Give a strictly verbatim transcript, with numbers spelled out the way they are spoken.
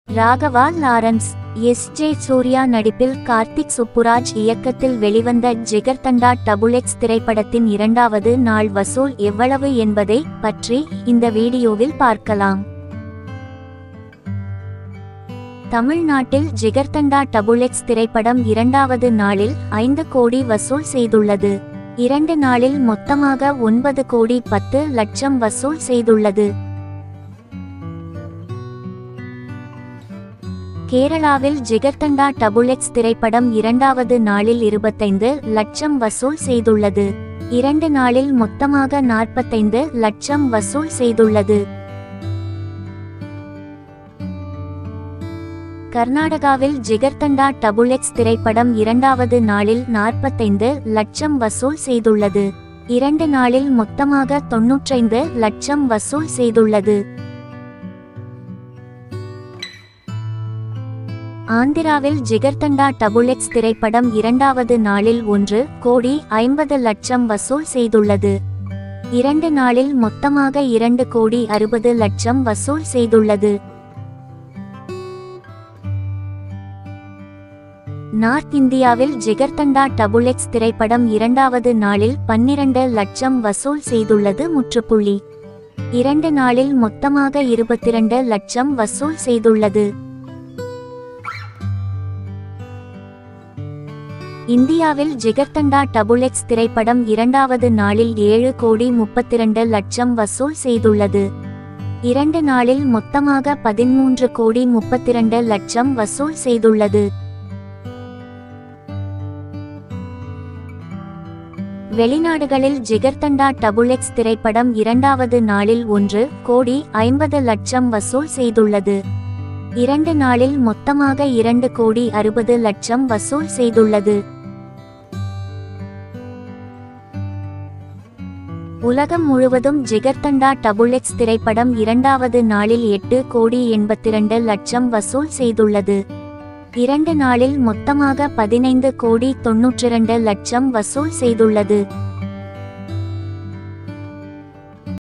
Raghava Lawrence. S J Suryah நடிப்பில் கார்த்திக் சுப்புராஜ் இயக்கத்தில் வெளிவந்த ஜிகர்தண்டா டபுள் எக்ஸ் திரைப்படத்தின் இரண்டாவது நாள் வசூல் எவ்வளவு என்பதை பற்றி இந்த வீடியோவில் பார்க்கலாம். தமிழ்நாட்டில் ஜிகர்தண்டா டபுள் எக்ஸ் திரைப்படம் இரண்டாவது நாளில் ஐந்து கோடி வசூல் செய்துள்ளது. இரண்டு நாளில் மொத்தமாக ஒன்பது கோடி பத்து லட்சம் வசூல் செய்துள்ளது. கேரளாவில் ஜிகர்தண்டா டபுள் எக்ஸ் திரைப்படம் இரண்டாவது நாளில் இருபத்தைந்து லட்சம் வசூல் செய்துள்ளது. இரண்டு நாளில் மொத்தமாக நாற்பத்தைந்து லட்சம் வசூல் செய்துள்ளது. கர்நாடகாவில் ஜிகர்தண்டா டபுள் எக்ஸ் திரைப்படம் இரண்டாவது நாளில் நாற்பத்தைந்து லட்சம் வசூல் செய்துள்ளது. இரண்டு நாளில் மொத்தமாக தொன்னூற்றைந்து லட்சம் வசூல் செய்துள்ளது. ஆந்திராவில் ஜிகர்தண்டா டபுள் எக்ஸ் திரைப்படம் இரண்டாவது நாளில் ஒன்று கோடி ஐம்பது லட்சம் வசூல் செய்துள்ளது. இரண்டு நாளில் மொத்தமாக இரண்டு கோடி அறுபது லட்சம் வசூல் செய்துள்ளது. நார்த் இந்தியாவில் ஜிகர்தண்டா டபுள் எக்ஸ் திரைப்படம் இரண்டாவது நாளில் பன்னிரண்டு லட்சம் வசூல் செய்துள்ளது. முற்றுப்புள்ளி. இரண்டு நாளில் மொத்தமாக இருபத்திரண்டு லட்சம் வசூல் செய்துள்ளது. இந்தியாவில் ஜிகர்தண்டா டபுள் எக்ஸ் திரைப்படம் இரண்டாவது நாளில் ஏழு கோடி முப்பத்திரண்டு லட்சம் வசூல் செய்துள்ளது. இரண்டு நாளில் மொத்தமாக பதிமூன்று கோடி முப்பத்திரண்டு லட்சம் வசூல் செய்துள்ளது. வெளிநாடுகளில் ஜிகர்தண்டா டபுள் எக்ஸ் திரைப்படம் இரண்டாவது நாளில் ஒன்று கோடி ஐம்பது லட்சம் வசூல் செய்துள்ளது. இரண்டு நாளில் மொத்தமாக இரண்டு கோடி அறுபது லட்சம் வசூல் செய்துள்ளது. உலகம் முழுவதும் ஜிகர்தண்டா டபுள் எக்ஸ் திரைப்படம் இரண்டாவது நாளில் எட்டு கோடி எண்பத்திரண்டு லட்சம் வசூல் செய்துள்ளது. இரண்டு நாளில் மொத்தமாக பதினைந்து கோடி தொன்னூற்றிரண்டு லட்சம் வசூல் செய்துள்ளது.